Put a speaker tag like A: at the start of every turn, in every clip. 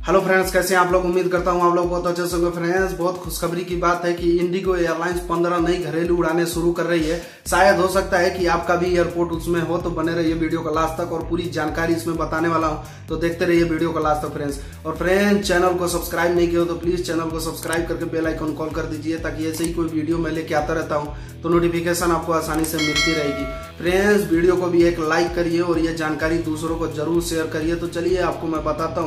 A: Hello friends, कैसे हैं आप लोग। उम्मीद करता हूं आप लोग बहुत अच्छे से होंगे। फ्रेंड्स, बहुत खुशखबरी की बात है कि इंडिगो एयरलाइंस 15 नई घरेलू उड़ानें शुरू कर रही है। शायद हो सकता है कि आपका भी एयरपोर्ट उसमें हो, तो बने रहिए वीडियो का लास्ट तक और पूरी जानकारी इसमें बताने वाला हूं, तो देखते रहिए वीडियो का लास्ट तक फ्रेंड्स। और फ्रेंड्स, चैनल को सब्सक्राइब नहीं किया हो तो प्लीज चैनल को सब्सक्राइब करके बेल आइकन कॉल कर दीजिए, ताकि ऐसे ही कोई वीडियो मैं लेके आता रहता हूं तो नोटिफिकेशन आपको आसानी से मिलती रहेगी। फ्रेंड्स, वीडियो को भी एक लाइक करिए और ये जानकारी दूसरों को जरूर शेयर करिए। तो चलिए आपको मैं बताता हूँ।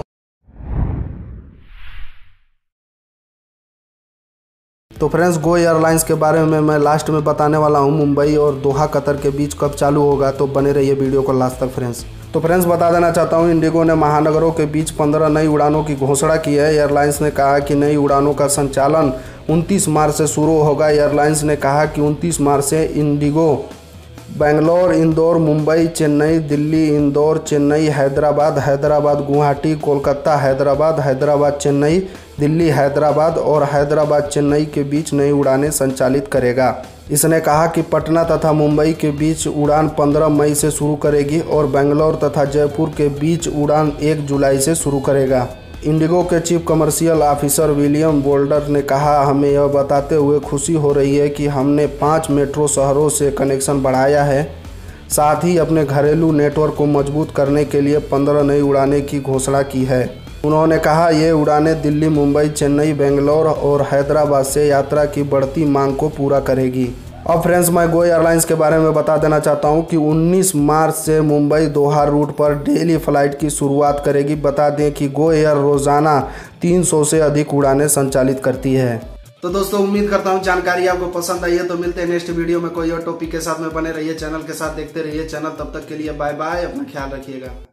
A: तो फ्रेंड्स, गो एयरलाइंस के बारे में मैं लास्ट में बताने वाला हूं। मुंबई और दोहा कतर के बीच कब चालू होगा, तो बने रहिए वीडियो को लास्ट तक फ्रेंड्स। तो फ्रेंड्स, बता देना चाहता हूं, इंडिगो ने महानगरों के बीच 15 नई उड़ानों की घोषणा की है। एयरलाइंस ने कहा कि नई उड़ानों का संचालन 29 मार्च से शुरू होगा। एयरलाइंस ने कहा कि 29 मार्च से इंडिगो बेंगलोर, इंदौर, मुंबई, चेन्नई, दिल्ली, इंदौर, चेन्नई, हैदराबाद, हैदराबाद, गुवाहाटी, कोलकाता, हैदराबाद, हैदराबाद, चेन्नई, दिल्ली, हैदराबाद और हैदराबाद, चेन्नई के बीच नई उड़ानें संचालित करेगा। इसने कहा कि पटना तथा मुंबई के बीच उड़ान 15 मई से शुरू करेगी और बेंगलोर तथा जयपुर के बीच उड़ान 1 जुलाई से शुरू करेगा। इंडिगो के chief commercial officer William Boulder ने कहा, हमें यह बताते हुए खुशी हो रही है कि हमने 5 मेट्रो शहरों से कनेक्शन बढ़ाया है। साथ ही अपने घरेलू नेटवर्क को मजबूत करने के लिए 15 नई उड़ानें की घोषणा की है। उन्होंने कहा, ये उड़ानें दिल्ली, मुंबई, चेन्नई, बेंगलोर और हैदराबाद से यात्रा की बढ़ती मांग को पूरा करेगी। अब फ्रेंड्स, मैं गो एयरलाइंस के बारे में बता देना चाहता हूं कि 19 मार्च से मुंबई दोहा रूट पर डेली फ्लाइट की शुरुआत करेगी। बता दें कि गो एयर रोजाना 300 से अधिक उड़ानें संचालित करती है। तो दोस्तों, उम्मीद करता हूं जानकारी आपको पसंद आई है। तो मिलते हैं नेक्स्ट वीडियो में कोई और टॉपिक के साथ में। बने रहिए चैनल के साथ, देखते रहिए चैनल। तब तक के लिए बाय बाय, अपना ख्याल रखिएगा।